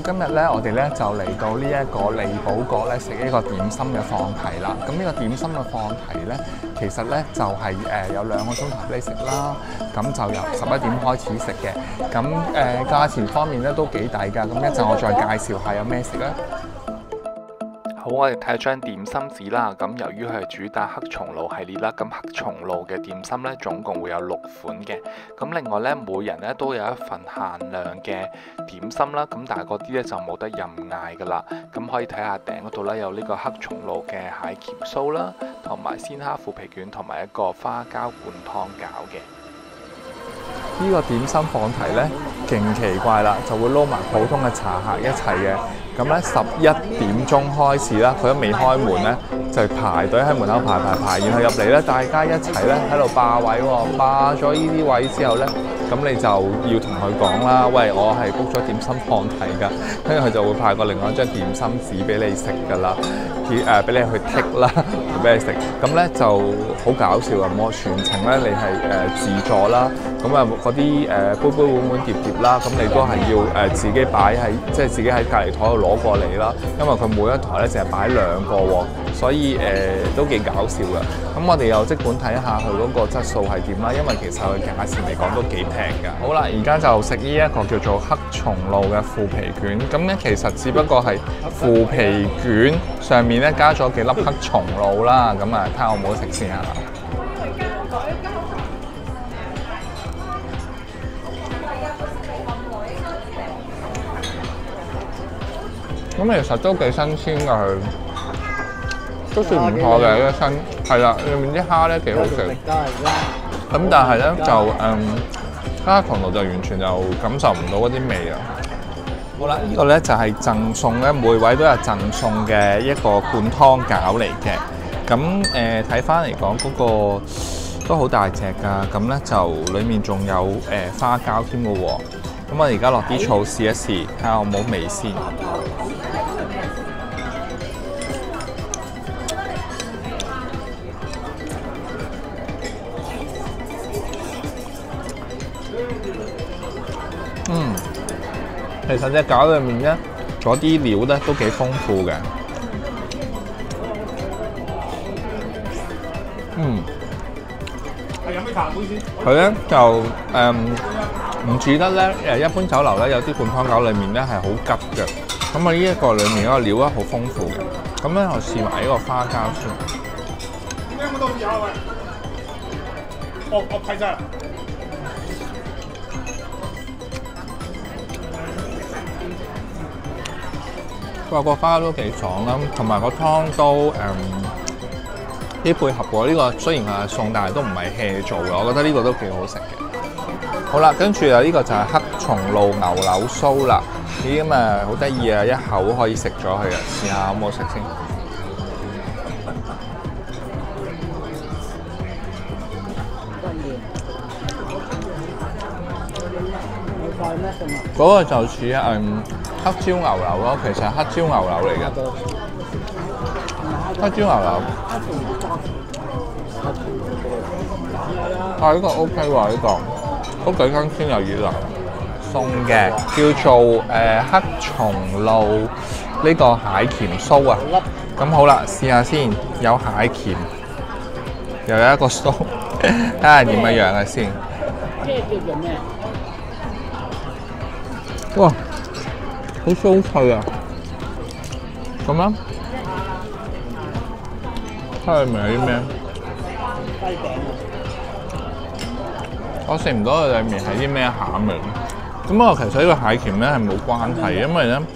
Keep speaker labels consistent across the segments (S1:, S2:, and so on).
S1: 今日咧，我哋咧就嚟到呢一個利寶閣咧食一個點心嘅放題啦。咁呢個點心嘅放題咧，其實咧就係有2個鐘頭俾你食啦。咁就由11點開始食嘅。咁價錢方面咧都幾抵㗎。咁一陣我再介紹下有咩食咧。
S2: 好，我哋睇下張點心紙啦。咁由於佢係主打黑松露系列啦，咁黑松露嘅點心咧總共會有6款嘅。咁另外咧，每人咧都有一份限量嘅點心啦。咁但係嗰啲咧就冇得任嗌噶啦。咁可以睇下頂嗰度咧有呢個黑松露嘅蟹鉗酥啦，同埋鮮蝦腐皮卷，同埋一個花膠灌湯餃嘅。
S1: 呢個點心放題咧勁奇怪啦，就會撈埋普通嘅茶客一齊嘅。咁咧11點鐘開始啦，佢都未開門咧，就排隊喺門口排，然後入嚟咧，大家一齊咧喺度霸位喎，霸咗呢啲位之後咧，咁你就要同佢講啦，喂，我係 book 咗點心放題㗎，跟住佢就會派過另外一張點心紙俾你食㗎啦，俾你去剔啦，俾你食，咁咧就好搞笑啊！我全程咧你係自助啦，咁啊嗰啲杯杯碗碗碟碟啦，咁你都係要自己擺喺即係自己喺隔離台度攞過嚟啦，因為佢每一台咧淨係擺2個喎，所以都幾搞笑㗎。咁我哋又即管睇下佢嗰個質素係點啦，因為其實佢價錢嚟講都幾平㗎。好啦，而家就食呢一個叫做黑松露嘅腐皮卷，咁咧其實只不過係腐皮卷上面咧加咗幾粒黑松露啦，咁啊睇下好唔好食先啊！咁其實都幾新鮮㗎，佢都算唔錯嘅一身，係啦，裏面啲蝦咧幾好食。咁但係咧就蝦松露就完全就感受唔到嗰啲味啊。好啦，呢個咧就係贈送咧，每位都有贈送嘅一個灌湯餃嚟嘅。咁睇翻嚟講嗰個都好大隻㗎，咁咧就裡面仲有花膠添嘅喎。咁我而家落啲醋試一試，睇下有冇味先。其實隻餃裏面咧，嗰啲料咧都幾豐富嘅。係飲咩茶杯先？佢咧就唔似得咧一般酒樓咧有啲灌湯餃裏面咧係好急嘅。咁啊呢一個裏面嗰個料咧好豐富嘅。咁咧我試埋呢個花膠先。點解咁多嘢啊？喂！我批晒。個花都幾爽啦，同埋個湯都啲配合喎。呢個雖然係餸，但係都唔係 hea 做嘅，我覺得呢個都幾好食嘅。好啦，跟住啊呢個就係黑松露牛柳酥啦。咦咁啊好得意啊，一口可以食咗佢啊！試下好唔好食先？嗰個就似黑椒牛柳咯，其實係黑椒牛柳嚟嘅。黑椒牛柳。啊，呢個 OK 喎，呢個都幾新鮮又熱辣。送嘅叫做黑松露呢個蟹鉗酥啊。咁好啦，試下先，有蟹鉗，又有一個酥，睇下點嘅樣嘅先。咩叫做咩？哇！好酥脆啊！咁樣，睇下裏面有啲咩？雞餅。我食唔到佢裏面係啲咩餡嚟。咁啊，其實呢個蟹鉗咧係冇關係，因為咧，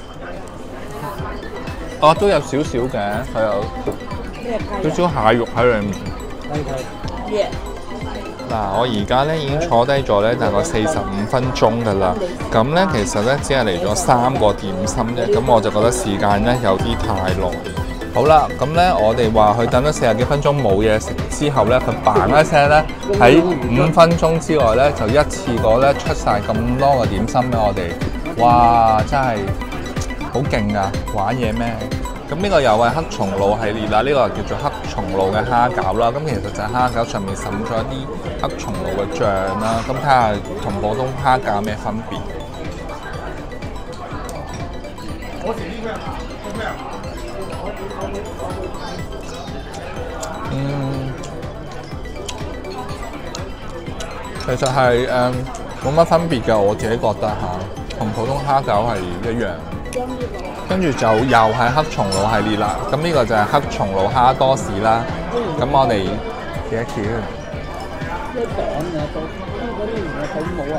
S1: 都有少少嘅，佢有少少蟹肉喺裏面。嗱，我而家咧已經坐低咗咧，大概45分鐘㗎啦。咁咧其實咧只係嚟咗3個點心啫，咁我就覺得時間咧有啲太耐。好啦，咁咧我哋話佢等咗40幾分鐘冇嘢食之後咧，佢嘭一聲咧喺5分鐘之內咧就一次過咧出晒咁多個點心俾我哋。哇！真係好勁啊！玩嘢咩？咁呢個又係黑松露系列啦，呢個叫做黑松露嘅蝦餃啦。咁其實就係蝦餃上面滲咗一啲黑松露嘅醬啦。咁睇下同普通蝦餃有咩分別？ 其實係冇乜分別嘅，我自己覺得嚇，同普通蝦餃係一樣。跟住就又係黑松露系列啦，咁呢個就係黑松露蝦多士啦。咁我哋幾多錢？
S3: 一檔嘅到，嗰啲唔係好冇啊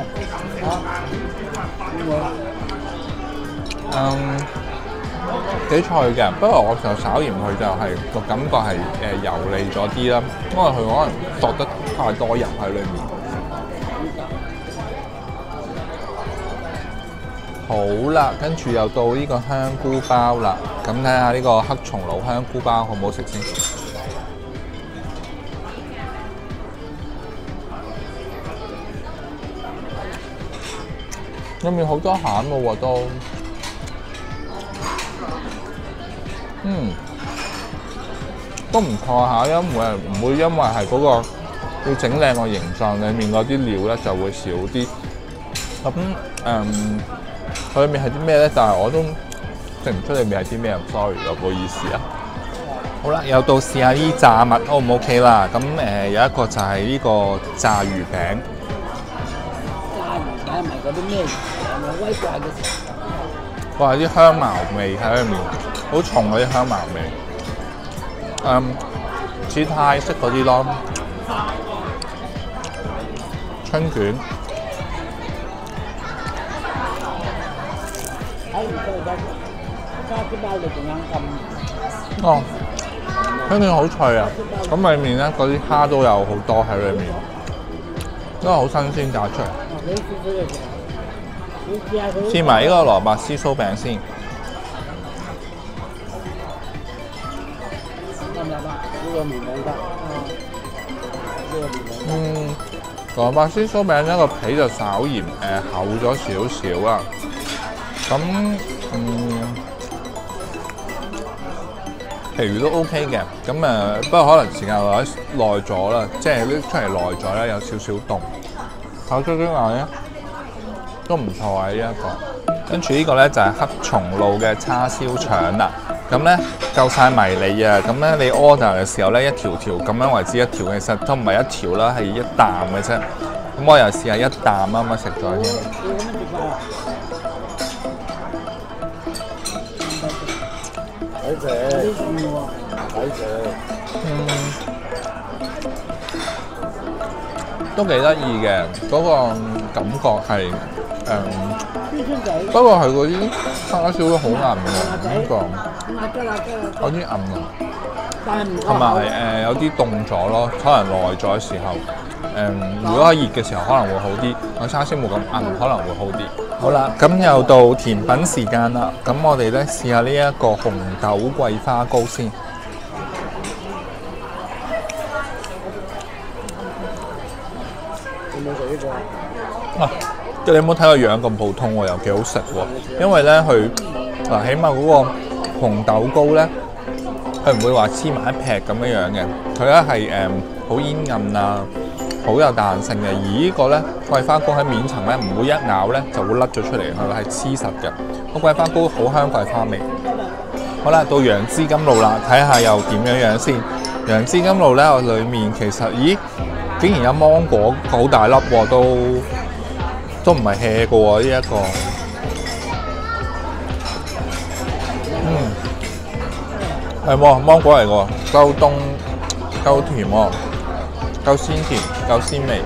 S3: 嚇，
S1: 幾脆嘅，不過我就稍嫌佢就係、個感覺係油膩咗啲啦，因為佢可能作得太多油喺裏面。好啦，跟住又到呢個香菇包啦，咁睇下呢個黑松露香菇包好唔好食先？入面好多餡喎都，都唔錯下，因為唔會因為係嗰個要整靚個形狀，裡面嗰啲料咧就會少啲。咁佢裏面係啲咩咧？但係我都食唔出裏面係啲咩 ，sorry 咯，唔好意思啊。好啦，又到試下啲炸物 O 唔 OK 啦。咁有一個就係呢個炸魚餅。
S3: 炸魚餅係咪嗰啲咩魚餅啊？威怪嘅時候。
S1: 哇！啲香茅味喺裏面，好重嗰啲香茅味。似泰式嗰啲咯，春卷。
S3: 睇唔出得，加啲包你仲啱咁。
S1: 哦，春卷好脆啊！咁裏面咧嗰啲蝦都有好多喺裏面，都係好新鮮炸出嚟。試埋呢個蘿蔔絲酥餅先。蘿蔔絲酥餅呢個皮就稍嫌厚咗少少啊。咁其餘都 OK 嘅。咁不過可能時間耐咗啦，即係拎出嚟耐咗咧，有少少凍。烤豬頸眼咧都唔錯啊！呢一個，跟住呢個咧就係黑松露嘅叉燒腸啦。咁咧夠晒迷你啊！咁咧你 order 嘅時候咧，一條條咁樣為之一條，其實都唔係一條啦，係一啖嘅啫。咁我又試下一啖啱啱食咗先。
S3: 睇食，睇食。
S1: 都幾得意嘅，嗰個感覺係不過係嗰啲叉燒都好韌嘅，點講？有啲韌啊，同埋有啲凍咗咯，可能耐咗嘅時候，如果喺熱嘅時候可能會好啲，個叉燒冇咁韌，可能會好啲。好啦，咁又到甜品時間啦，咁我哋咧試下呢一個紅豆桂花糕先。
S3: 有冇食呢個？
S1: 啊！你有冇睇個樣咁普通喎，又幾好食喎。因為咧佢嗱，起碼嗰個紅豆糕咧，佢唔會話黐埋一劈咁樣嘅，佢咧係好煙韌啊，好有彈性嘅。而呢個咧桂花糕喺面層咧，唔會一咬咧就會甩咗出嚟，佢係黐實嘅。個桂花糕好香桂花味。好啦，到楊枝甘露啦，睇下又點樣先。楊枝甘露咧，我裡面其實竟然有芒果好大粒喎，都唔係 hea 嘅喎呢一個。係喎，芒果嚟嘅喎，夠凍夠甜喎，夠鮮甜夠鮮味。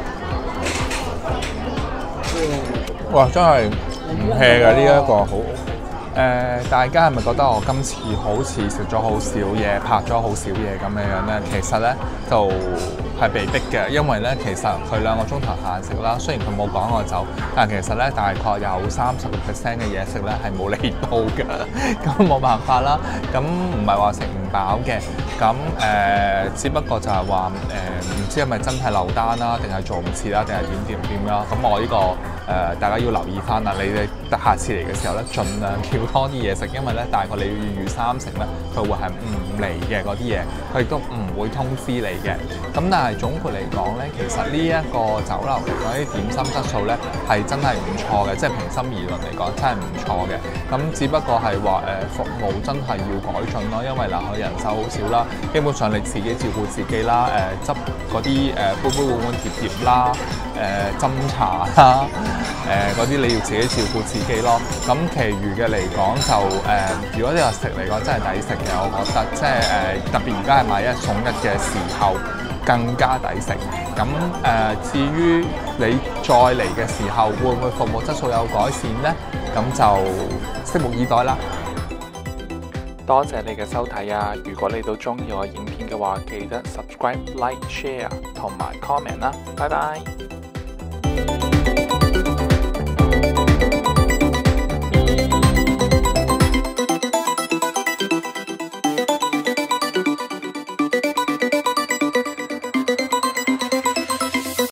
S1: 哇！真係唔 hea 嘅呢一個好。大家係咪覺得我今次好似食咗好少嘢，拍咗好少嘢咁樣咧？其實咧就係被逼嘅，因為咧其實佢2個鐘頭限食啦。雖然佢冇趕我走，但係其實咧大概有30% 嘅嘢食咧係冇嚟到嘅，咁冇辦法啦。咁唔係話食唔飽嘅，咁只不過就係話唔知係咪真係留單啦，定係做唔切啦，定係點啦。咁我呢個大家要留意翻啦，你哋下次嚟嘅時候咧，盡量叫多啲嘢食，因為咧大概你要預3成咧，佢會係唔嚟嘅嗰啲嘢，佢亦都唔會通知你嘅。咁但係係總括嚟講咧，其實呢一個酒樓嚟講，啲點心質素咧係真係唔錯嘅，即係平心而論嚟講真係唔錯嘅。咁只不過係話服務真係要改進咯，因為嗱佢人手好少啦，基本上你自己照顧自己啦，執嗰啲杯杯碗碗碟碟啦，斟茶啦，嗰啲你要自己照顧自己咯。咁其餘嘅嚟講就如果你話食嚟講真係抵食嘅，我覺得即係特別而家係買一送一嘅時候更加抵食。咁至於你再嚟嘅時候會唔會服務質素有改善呢？咁就拭目以待啦。
S2: 多謝你嘅收睇啊！如果你都中意我影片嘅話，記得 subscribe、like、share 同埋 comment 啦。拜拜。